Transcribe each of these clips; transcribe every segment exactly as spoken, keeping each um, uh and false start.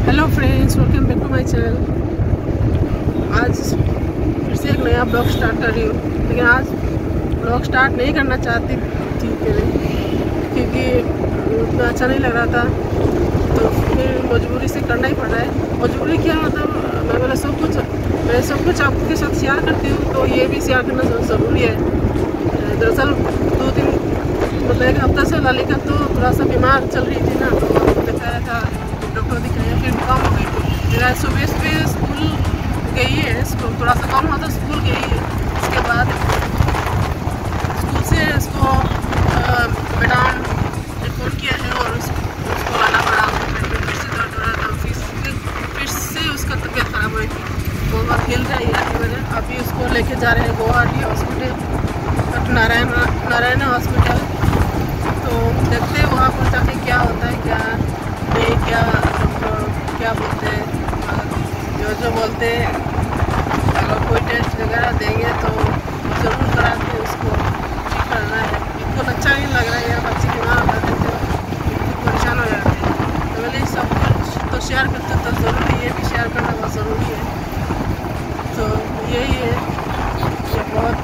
Hello friends, welcome back to my channel. आज फिर से एक नया ब्लॉग स्टार्ट कर रही हूँ, लेकिन आज ब्लॉग स्टार्ट नहीं करना चाहती थी पहले, क्योंकि उतना अच्छा नहीं लग रहा था। तो फिर मजबूरी से करना ही पड़ रहा है। मजबूरी क्या मतलब, मैं बोला सब कुछ मैं सब कुछ आपके साथ शेयर करती हूँ, तो ये भी शेयर करना ज़रूरी है। दरअसल दो दिन मतलब एक हफ्ता से लालिका तो थोड़ा सा बीमार चल रही थी ना, तो दिखाया था, डॉक्टर दिखाया, फिर कम हो गई। मेरा सुबह सुबह स्कूल गई है, स्कूल थोड़ा सा कम हुआ तो स्कूल गई है। उसके बाद स्कूल से इसको मैडम ने फ़ोन किया है और उसको लाना पड़ा। फिर से दर्द हो रहा था, फिर से फिर से उसका तबीयत ख़राब हुई, बहुत हिल रही है। अभी उसको लेके जा रहे हैं गुवाहाटी हॉस्पिटल, नारायण नारायण हॉस्पिटल। तो देखते हैं वहाँ पर जाके क्या होता है, क्या ये क्या क्या बोलते हैं, जो जो बोलते हैं। अगर कोई टेस्ट वगैरह देंगे तो ज़रूर करा के उसको ठीक करना है। बिल्कुल अच्छा नहीं लग रहा है, यार बच्चे बीमार हो जाते हैं तो परेशान हो जाते हैं। तो मैंने सब कुछ तो शेयर करते तो ज़रूरी, ये भी शेयर करना बहुत ज़रूरी है। तो यही है, ये बहुत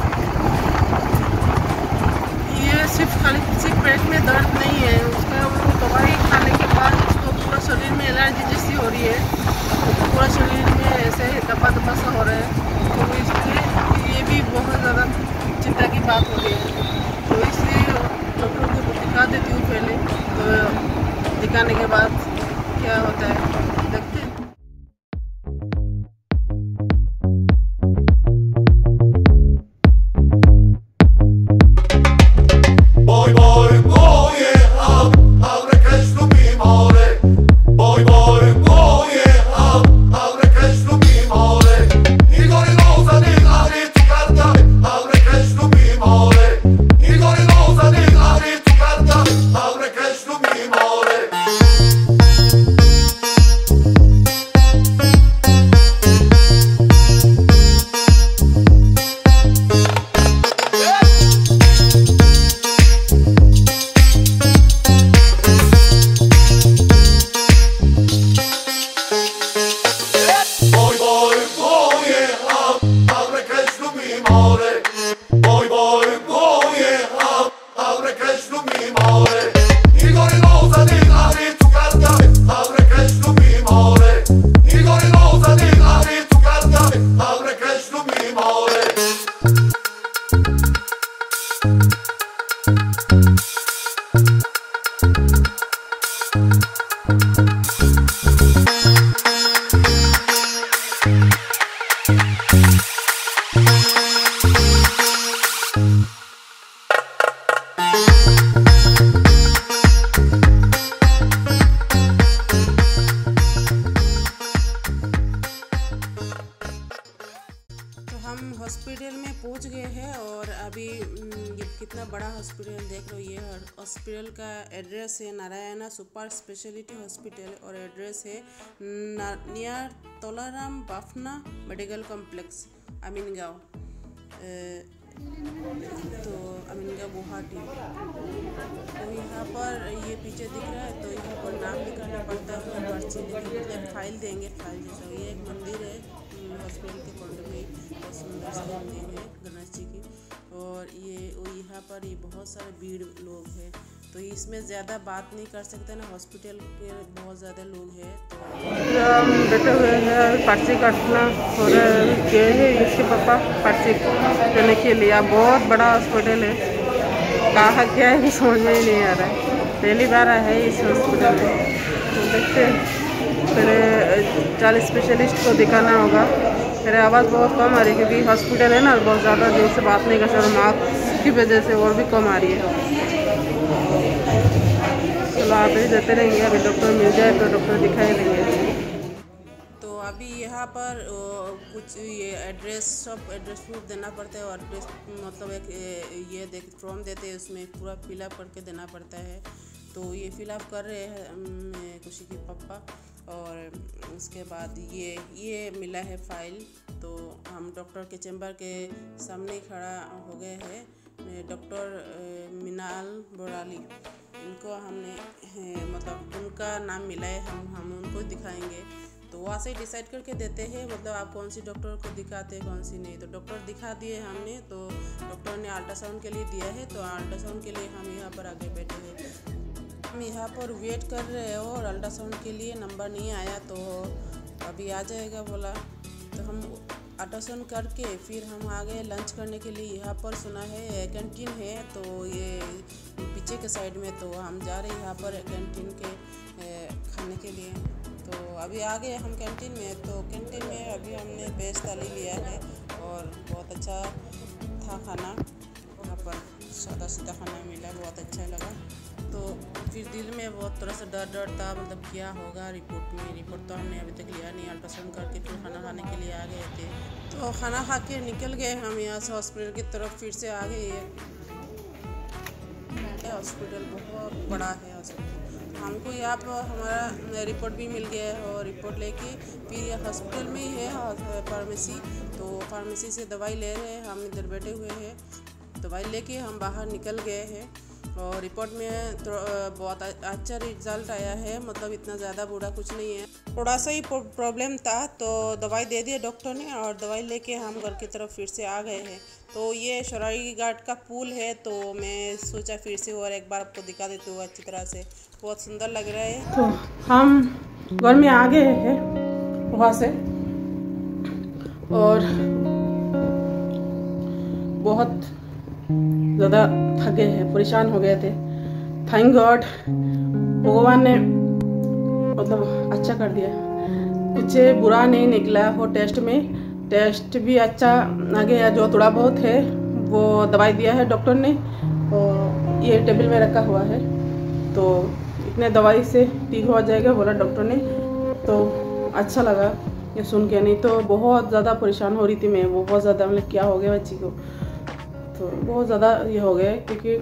ये सिर्फ खाली सिर्फ पेट में दर्द नहीं है, उसका वो दवाई खाने के बाद उसको पूरा शरीर में एलर्जी जैसी हो रही है, तो पूरा शरीर में ऐसे दबा दबा सा हो रहा है। तो इसलिए ये भी बहुत ज़्यादा चिंता की बात हो रही है। तो इसलिए डॉक्टर को दिखा देती हूँ पहले, तो दिखाने के बाद क्या होता है देखते हैं। हम हॉस्पिटल में पहुंच गए हैं और अभी ये कितना बड़ा हॉस्पिटल देख लो। ये हॉस्पिटल का एड्रेस है नारायणा सुपर स्पेशलिटी हॉस्पिटल और एड्रेस है near Tolaram Bafna medical complex Amingaon, तो अमीनगांव गुवाहाटी। तो यहाँ पर ये पीछे दिख रहा है, तो यहाँ पर नाम लिखाना पड़ता है, पर्ची मतलब फाइल देंगे, फाइल जैसा। ये एक मंदिर है हॉस्पिटल के कॉर्नर में, बहुत सुंदर सी मंदिर है गणेश जी की। और ये यहाँ पर ये बहुत सारे भीड़ लोग हैं, तो इसमें ज़्यादा बात नहीं कर सकते ना, हॉस्पिटल के बहुत ज़्यादा लोग हैं। तो हम बैठे हुए हैं, पर्ची काटना और गए हैं इसके पापा पर्ची करने के लिए। बहुत बड़ा हॉस्पिटल है, कहाँ क्या है समझ में ही नहीं आ रहा है, पहली बार आया है इस हॉस्पिटल में। तो देखते हैं, पहले चालीस स्पेशलिस्ट को दिखाना होगा। मेरी आवाज़ बहुत कम आ रही है क्योंकि हॉस्पिटल है ना, बहुत ज़्यादा देर से बात नहीं कर सकता, मास्क की वजह से और भी कम आ रही है। चलो आप ही देते रहेंगे, अभी डॉक्टर मिल जाए तो डॉक्टर दिखाई देंगे। तो अभी यहाँ पर कुछ ये एड्रेस सब एड्रेस प्रूफ देना पड़ता है, और एड्रेस मतलब एक ये देख फॉर्म देते हैं, उसमें पूरा फिलअप करके देना पड़ता है। तो ये फिलअप कर रहे हैं खुशी के पापा, और उसके बाद ये ये मिला है फाइल। तो हम डॉक्टर के चैम्बर के सामने खड़ा हो गए हैं, डॉक्टर मिनाल बोराली। इनको हमने मतलब उनका नाम मिला है, हम हम उनको दिखाएंगे। तो वहाँ से डिसाइड करके देते हैं मतलब आप कौन सी डॉक्टर को दिखाते हैं कौन सी नहीं। तो डॉक्टर दिखा दिए हमने, तो डॉक्टर ने अल्ट्रासाउंड के लिए दिया है। तो अल्ट्रासाउंड के लिए हम यहाँ पर आगे बैठे हैं, हम यहाँ पर वेट कर रहे हो और अल्ट्रासाउंड के लिए नंबर नहीं आया, तो अभी आ जाएगा बोला। तो हम अल्ट्रासाउंड करके फिर हम आ गए लंच करने के लिए। यहाँ पर सुना है कैंटीन है, तो ये पीछे के साइड में, तो हम जा रहे हैं यहाँ पर कैंटीन के खाने के लिए। तो अभी आ गए हम कैंटीन में। तो कैंटीन में अभी हमने वेज थाली लिया है और बहुत अच्छा था खाना, यहाँ पर सादा सीधा खाना मिला, बहुत अच्छा लगा। तो फिर दिल में बहुत थोड़ा सा डर डर था, मतलब क्या होगा रिपोर्ट में। रिपोर्ट तो हमने अभी तक लिया नहीं, अल्ट्रासाउंड करके फिर खाना खाने के लिए आ गए थे। तो खाना खा के निकल गए हम यहाँ से हॉस्पिटल की तरफ, फिर से आ गए। हॉस्पिटल बहुत बड़ा है हॉस्पिटल, हमको यहाँ पर हमारा रिपोर्ट भी मिल गया है और रिपोर्ट लेके फिर ये हॉस्पिटल में ही है फार्मेसी। तो फार्मेसी से दवाई ले रहे हैं, हम इधर बैठे हुए हैं। दवाई लेके हम बाहर निकल गए हैं और रिपोर्ट में तो बहुत अच्छा रिजल्ट आया है, मतलब इतना ज़्यादा बुरा कुछ नहीं है, थोड़ा सा ही प्रॉब्लम था। तो दवाई दे दिया डॉक्टर ने और दवाई लेके हम घर की तरफ फिर से आ गए हैं। तो ये शरारी घाट का पुल है, तो मैं सोचा फिर से और एक बार आपको दिखा देती हूँ अच्छी तरह से, बहुत सुंदर लग रहा है। तो हम घर में आ गए हैं वहाँ से और बहुत ज़्यादा थके हैं, परेशान हो गए थे। थैंक गॉड भगवान ने मतलब अच्छा कर दिया, कुछ बुरा नहीं निकला वो टेस्ट में। टेस्ट भी अच्छा आ गया, जो थोड़ा बहुत है वो दवाई दिया है डॉक्टर ने और ये टेबल में रखा हुआ है। तो इतने दवाई से ठीक हो जाएगा बोला डॉक्टर ने, तो अच्छा लगा ये सुन के। नहीं तो बहुत ज़्यादा परेशान हो रही थी मैं, वो बहुत ज़्यादा मतलब क्या हो गया बच्ची को, तो बहुत ज़्यादा ये हो गया क्योंकि।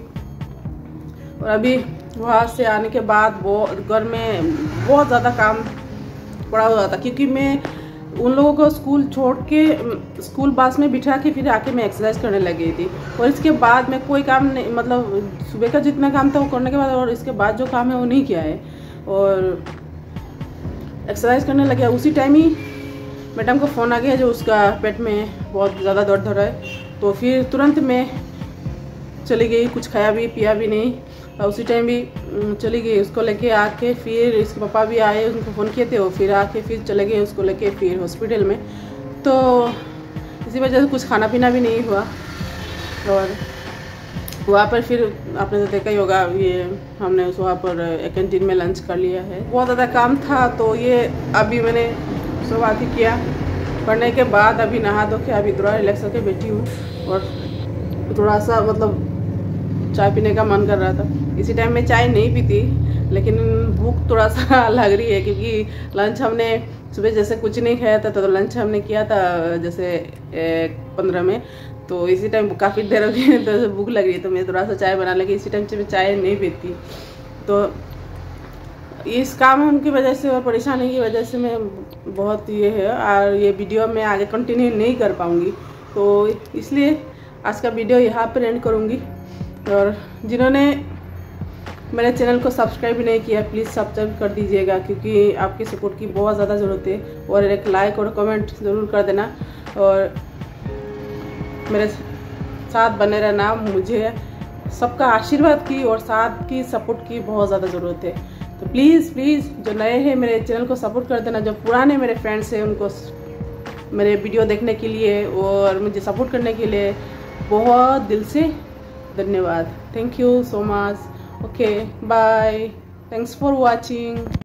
और अभी वहाँ से आने के बाद वो घर में बहुत ज़्यादा काम पड़ा हुआ था, क्योंकि मैं उन लोगों को स्कूल छोड़ के स्कूल बस में बिठा के फिर आके मैं एक्सरसाइज करने लग गई थी। और इसके बाद मैं कोई काम नहीं, मतलब सुबह का जितना काम था वो करने के बाद और इसके बाद जो काम है वो नहीं किया है और एक्सरसाइज करने लग गया। उसी टाइम ही मैडम का फ़ोन आ गया जो उसका पेट में बहुत ज़्यादा दर्द हो रहा है। तो फिर तुरंत मैं चली गई, कुछ खाया भी पिया भी नहीं और उसी टाइम भी चली गई। उसको लेके आके फिर इसके पापा भी आए, उनको फ़ोन किए थे, वो फिर आके फिर चले गए उसको लेके फिर हॉस्पिटल में। तो इसी वजह से कुछ खाना पीना भी नहीं हुआ और वहाँ पर फिर आपने तो देखा ही होगा, ये हमने उस वहाँ पर कैंटीन में लंच कर लिया है। बहुत ज़्यादा काम था, तो ये अभी मैंने शुरुआत ही किया। पढ़ने के बाद अभी नहा धो के अभी थोड़ा रिलैक्स होकर बैठी हूँ और थोड़ा सा मतलब चाय पीने का मन कर रहा था। इसी टाइम में चाय नहीं पीती, लेकिन भूख थोड़ा सा लग रही है क्योंकि लंच हमने सुबह जैसे कुछ नहीं खाया था, तो लंच हमने किया था जैसे पंद्रह में। तो इसी टाइम काफ़ी देर हो गई तो भूख लग रही है, तो मैं थोड़ा सा चाय बना लगी। इसी टाइम से मैं चाय नहीं पीती, तो इस काम की वजह से और परेशानी की वजह से मैं बहुत ये है और ये वीडियो मैं आगे कंटिन्यू नहीं कर पाऊँगी। तो इसलिए आज का वीडियो यहाँ पर एंड करूँगी। और जिन्होंने मेरे चैनल को सब्सक्राइब नहीं किया प्लीज़ सब्सक्राइब कर दीजिएगा, क्योंकि आपकी सपोर्ट की बहुत ज़्यादा ज़रूरत है। और एक लाइक और कमेंट ज़रूर कर देना और मेरे साथ बने रहना। मुझे सबका आशीर्वाद की और साथ की सपोर्ट की बहुत ज़्यादा ज़रूरत है। तो प्लीज़ प्लीज़ जो नए हैं मेरे चैनल को सपोर्ट कर देना, जो पुराने मेरे फ्रेंड्स हैं उनको मेरे वीडियो देखने के लिए और मुझे सपोर्ट करने के लिए बहुत दिल से धन्यवाद। Thank you so much. Okay bye, thanks for watching.